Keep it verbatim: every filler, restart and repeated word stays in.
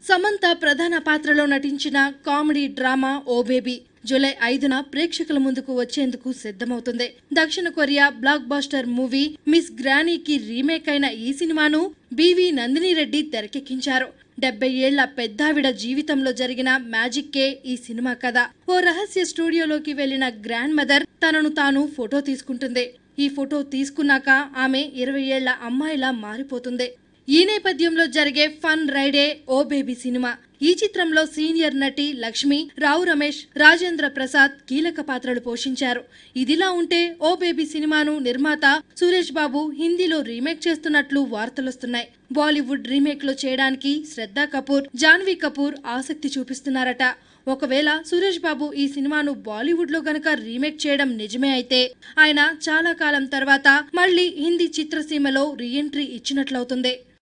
సమంత ప్రధాన పాత్రలో నటించిన comedy drama oh baby July ఐదున ప్రేక్షకుల ముందుకు వచ్చేందుకు సిద్ధమవుతుంది. దక్షిణ Korea blockbuster movie miss గ్రానీకి రీమేక్ అయిన ఈ సినిమాను బివి నందిని రెడ్డి తెరకెక్కించారు. డెబ్బై ఏళ్ల పెద్దావిడ జీవితంలో జరిగిన మ్యాజిక్కే ఈ సినిమా కథ. ఓ రహస్య స్టూడియోలోకి వెళ్లిన గ్రాండ్ మదర్ తనను తాను ఫోటో తీసుకుంటుంది. ఈ ఫోటో తీసుకున్నాక ఆమె ఇరవై ఏళ్ల అమ్మాయిలా మారిపోతుంది. ఈ నేపథ్యంలో జరిగే ఫన్ రైడే ఓ బేబీ సినిమా. ఈ చిత్రంలో సీనియర్ నటి లక్ష్మి, రావు రమేష్, రాజేంద్ర ప్రసాద్ కీలక పాత్రలు పోషించారు. ఇదిలా ఉంటే ఓ బేబీ సినిమాను నిర్మాత సురేష్ బాబు హిందీలో రీమేక్ చేస్తున్నట్లు వార్తలొస్తున్నాయి. బాలీవుడ్ రీమేక్ లో చేయడానికి శ్రద్ధా కపూర్, జాన్వీ కపూర్ ఆసక్తి చూపిస్తున్నారట. ఒకవేళ సురేష్ బాబు ఈ సినిమాను బాలీవుడ్ లో గనక రీమేక్ చేయడం నిజమే అయితే ఆయన చాలా కాలం తర్వాత మళ్లీ హిందీ చిత్రసీమలో రీ ఎంట్రీ ఇచ్చినట్లవుతుంది.